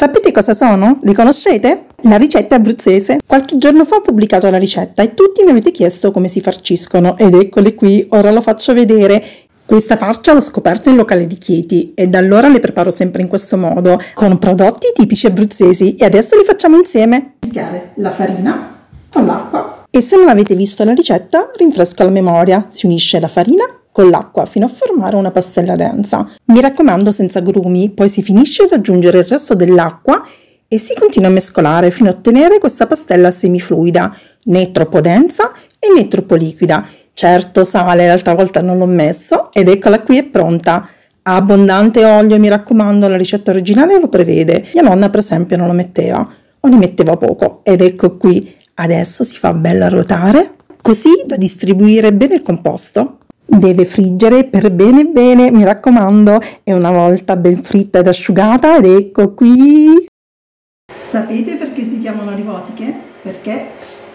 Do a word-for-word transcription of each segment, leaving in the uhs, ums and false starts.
Sapete cosa sono? Li conoscete? La ricetta abruzzese. Qualche giorno fa ho pubblicato la ricetta e tutti mi avete chiesto come si farciscono ed eccole qui, ora lo faccio vedere. Questa farcia l'ho scoperta in locale di Chieti e da allora le preparo sempre in questo modo, con prodotti tipici abruzzesi e adesso li facciamo insieme. Mischiare la farina con l'acqua e se non avete visto la ricetta rinfresco la memoria, si unisce la farina con l'acqua fino a formare una pastella densa. Mi raccomando senza grumi, poi si finisce ad aggiungere il resto dell'acqua e si continua a mescolare fino a ottenere questa pastella semifluida, né troppo densa e né troppo liquida. Certo sale l'altra volta non l'ho messo ed eccola qui è pronta. Abbondante olio, mi raccomando, la ricetta originale lo prevede. Mia nonna per esempio non lo metteva o ne metteva poco ed ecco qui. Adesso si fa bella ruotare così da distribuire bene il composto. Deve friggere per bene bene, mi raccomando, e una volta ben fritta ed asciugata ed ecco qui. Sapete perché si chiamano rivotiche? Perché,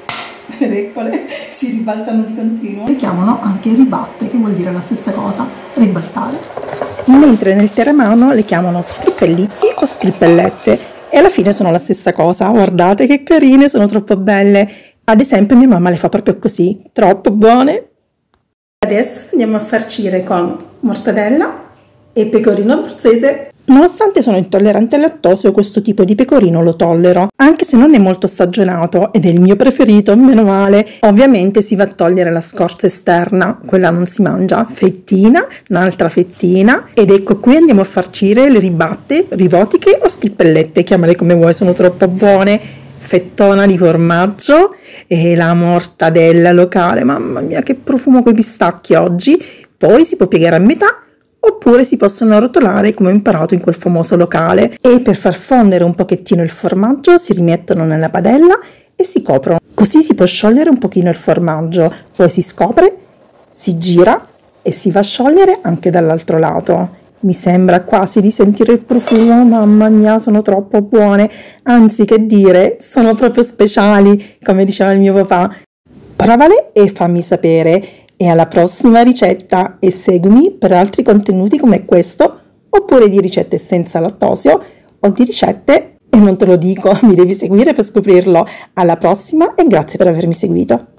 ed eccole, si ribaltano di continuo. Le chiamano anche ribatte, che vuol dire la stessa cosa, ribaltare. Mentre nel terramano le chiamano scrippellitti o scrippellette e alla fine sono la stessa cosa. Guardate che carine, sono troppo belle. Ad esempio mia mamma le fa proprio così, troppo buone. Adesso andiamo a farcire con mortadella e pecorino abruzzese. Nonostante sono intollerante al lattosio, questo tipo di pecorino lo tollero, anche se non è molto stagionato ed è il mio preferito, meno male. Ovviamente si va a togliere la scorza esterna, quella non si mangia, fettina, un'altra fettina ed ecco qui andiamo a farcire le ribatte, rivotiche o scrippellette, chiamale come vuoi, sono troppo buone. Fettona di formaggio e la mortadella locale, mamma mia che profumo coi pistacchi oggi. Poi si può piegare a metà oppure si possono arrotolare come ho imparato in quel famoso locale e per far fondere un pochettino il formaggio si rimettono nella padella e si coprono, così si può sciogliere un pochino il formaggio, poi si scopre, si gira e si va a sciogliere anche dall'altro lato. Mi sembra quasi di sentire il profumo, mamma mia, sono troppo buone, anzi che dire, sono proprio speciali, come diceva il mio papà. Provale e fammi sapere, e alla prossima ricetta e seguimi per altri contenuti come questo, oppure di ricette senza lattosio, o di ricette, e non te lo dico, mi devi seguire per scoprirlo. Alla prossima e grazie per avermi seguito.